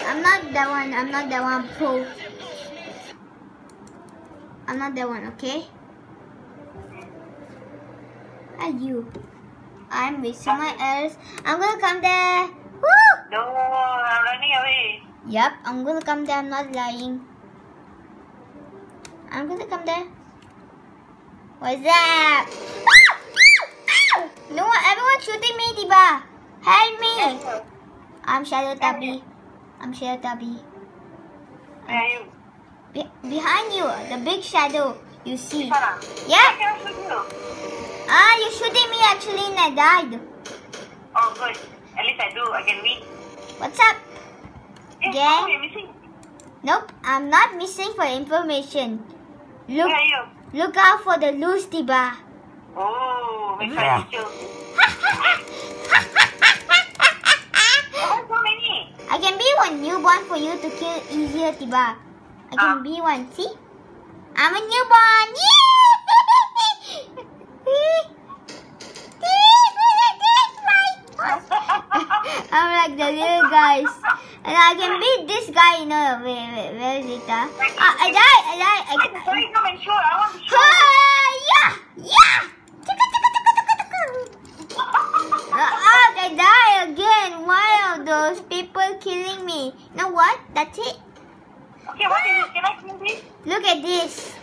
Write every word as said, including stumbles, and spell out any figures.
I'm not that one. I'm not that one pro. I'm not that one, okay? Are you? I'm with someone else. I'm gonna come there. Woo! No, I'm running away. Yep, I'm gonna come there. I'm not lying. I'm gonna come there. What's that? No one, everyone's shooting me, Tiba. Help me. I'm Shadow Tubby. I'm Shadow Tubby. Where are you? Be behind you, the big shadow. You see? Sana. Yeah. I cannot shoot you. Ah, you're shooting me actually, and I died. Oh, good. At least I do. I can win. What's up? Yes, Yeah. oh, you're missing. Nope, I'm not missing for information. Look, Where are you? look out for the loose, Tiba. Oh, make sure I hit you. Oh, so many. I can be one newborn for you to kill easier, Tiba. I can Ah. be one. See? I'm a newborn. I'm like the little guys. And I can beat this guy, you know. Wait, wait, where is it? Uh? Ah, I died, I died. I Wait, sorry, come and shoot. I want to shoot. Ah, yeah, yeah. Ah, I die again. Why are those people killing me? You know what? That's it. Okay, what is this? Can I see this? Look at this.